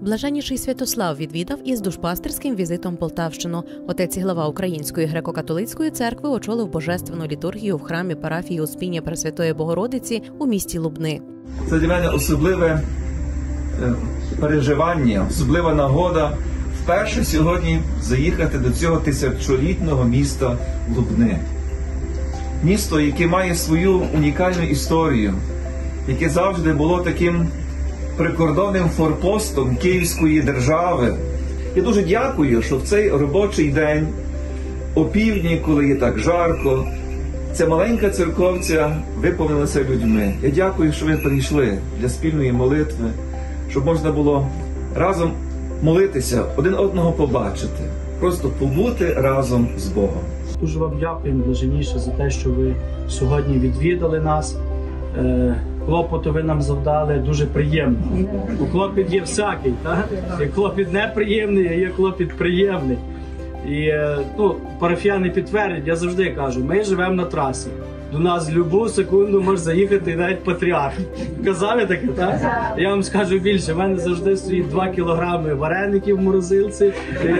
Блаженніший Святослав відвідав із душпастерським візитом Полтавщину. Отець і глава Української греко-католицької церкви очолив божественну літургію в храмі парафії Успіння Пресвятої Богородиці у місті Лубни. Це для мене особливе переживання, особлива нагода вперше сьогодні заїхати до цього тисячолітнього міста Лубни. Місто, яке має свою унікальну історію, яке завжди було таким прикордонним форпостом Київської держави. Я дуже дякую, що в цей робочий день, опівдні, коли є так жарко, ця маленька церковця виповнилася людьми. Я дякую, що ви прийшли для спільної молитви, щоб можна було разом молитися, один одного побачити, просто побути разом з Богом. Дуже вам дякуємо, блаженніше, за те, що ви сьогодні відвідали нас. Клопоту ви нам завдали дуже приємно. Бо клопіт є всякий, так? Є клопіт неприємний, а є клопіт приємний. І парафіяни підтвердять, я завжди кажу, ми живемо на трасі. До нас в будь-яку секунду може заїхати навіть патріарх. Казали таке, так? Я вам скажу більше, в мене завжди стоїть 2 кілограми вареників в морозилці.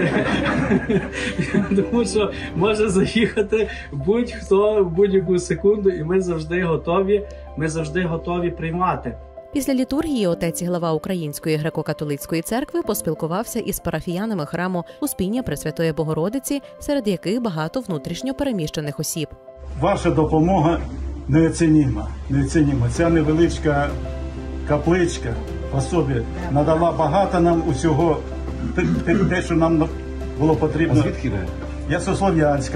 Тому що може заїхати будь-хто в будь-яку секунду, і ми завжди готові приймати. Після літургії отець і глава Української греко-католицької церкви поспілкувався із парафіянами храму Успіння Пресвятої Богородиці, серед яких багато внутрішньо переміщених осіб. Ваша допомога неоцініма. Ця невеличка капличка по собі надала багато нам усього, те, що нам було потрібно. А звідки ви? Я зі Слов'янська,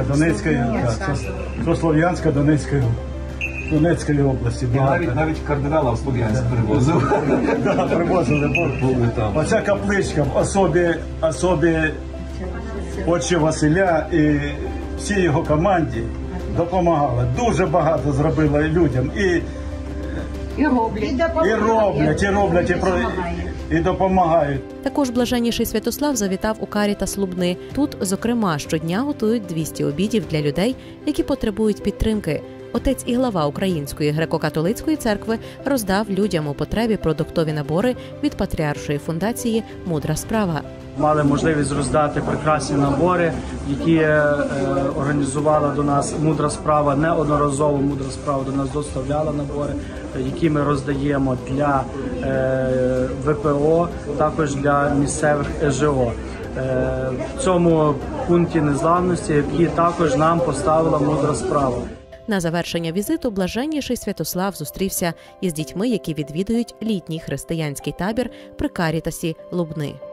Донецької області. Навіть кардинала в Слов'янськ привозив. Привозили. Оця капличка в особі отче Василя і всій його команді допомагала. Дуже багато зробила людям. І допомагають. Також блаженніший Святослав завітав у Карітас Лубни. Тут, зокрема, щодня готують 200 обідів для людей, які потребують підтримки. Отець і глава Української греко-католицької церкви роздав людям у потребі продуктові набори від Патріаршої фундації «Мудра справа». Мали можливість роздати прекрасні набори, які організувала до нас «Мудра справа». Неодноразово «Мудра справа» до нас доставляла набори, які ми роздаємо для ВПО, також для місцевих ЕЖО. В цьому пункті незламності, який також нам поставила «Мудра справа». На завершення візиту блаженніший Святослав зустрівся із дітьми, які відвідують літній християнський табір при Карітасі Лубни.